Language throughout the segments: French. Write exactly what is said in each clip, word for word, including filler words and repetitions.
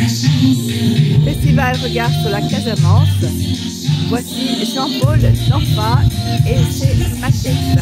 Festival Regard sur la Casamance. Voici Jean-Paul Zampa et ses maquettes.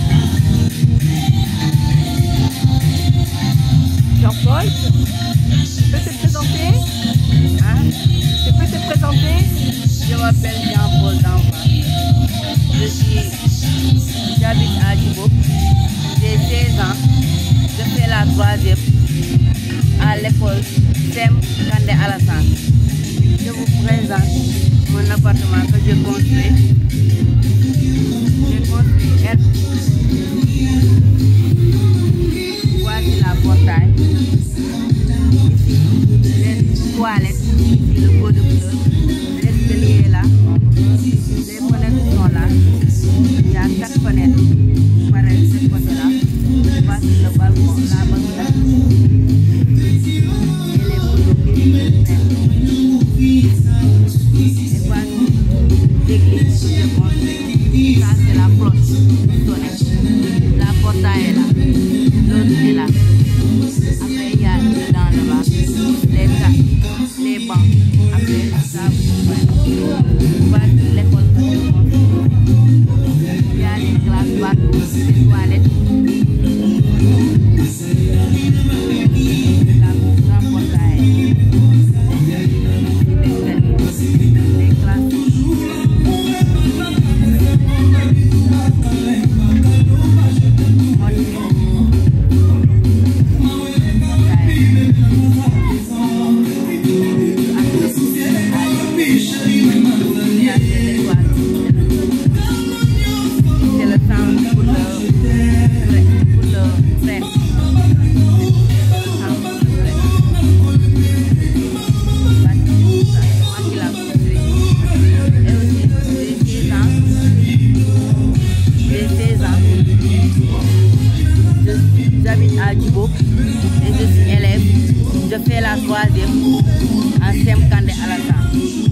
Jean-Paul, tu peux te présenter? Hein? Tu peux te présenter? Je m'appelle Jean-Paul Zampa. Je suis, j'habite à Djibo. J'ai seize ans. Je fais la troisième à l'école S E M Kandé Alassane. Je vous présente mon appartement que j'ai construit. J'ai construit R. Voici la portail. Ici, les toilettes. Ici, le pot de fleurs. L'escalier est là. Les fenêtres sont là. Il y a quatre fenêtres. Pareil, de ce côté-là. Voici le balcon, la banquette. Et les poteaux qui et voici l'église que j'ai construite. Ça, c'est la cloche sonnette. La portail est là. L'autre est là. Après, il y a dedans là-bas les tables, les bancs. Après, ça, voici l'école que j'ai construite. Il y a des classes partout, des toilettes. La grande portail. Les classes. J'habite à Djibo et je suis élève. Je fais la troisième en S E M Kandé Alassane.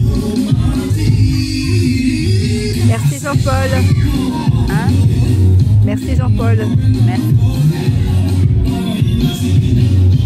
Merci Jean-Paul. Hein? Merci Jean-Paul. Merci.